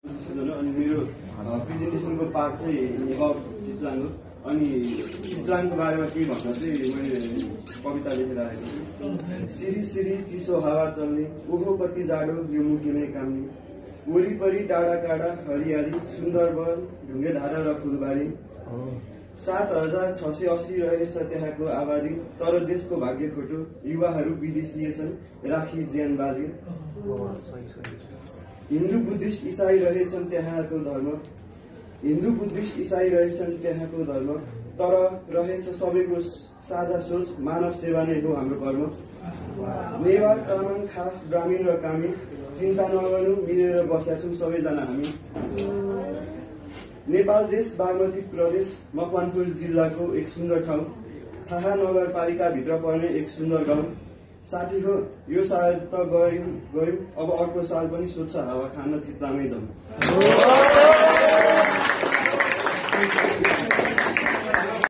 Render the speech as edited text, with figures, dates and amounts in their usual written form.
अनि मेरो प्रेजेन्टेसनको पार्ट चाहिँ एबाउट चितलाङ हो। अनि चितलाङको बारेमा के भन्न चाहिँ मैले कविता लेखेर आएको छु। सिरी सिरी चिसो हावा चल्ने, ओहो कति जाडो यो मुठीमै काम्ने, वरिपरि डाँडा काँडा हरियाली, सुन्दर वन ढुङ्गे धारा र फुलबारी। 7,680 रहेछ त्यहाँको आबादी, तर देशको भाग्य खोटो, युवाहरू विदेशिएछन् राखी ज्यान बाजी। हिन्दू बुद्धिस्ट इसाई रहेछन् त्यहाँको धर्म, हिन्दू बुद्धिस्ट इसाई रहेछन् त्यहाँको धर्म, तर रहेछ सबैको साझा सोच, मानव सेवा नै हो हाम्रो कर्म। नेवार तामाङ खास ग्रामीण र कामी, चिन्ता नगर्नु मिलेर बसेका छौँ सबैजना हामी। नेपाल देश बागमती प्रदेश मकवानपुर जिल्लाको एक सुन्दर ठाउँ, थाहा नगरपालिकाभित्र पर्ने एक सुन्दर गाउँ। साथी हो यो साल त गयौँ, अब अर्को साल पनि स्वच्छ हावा खान चितलामै जाउँ।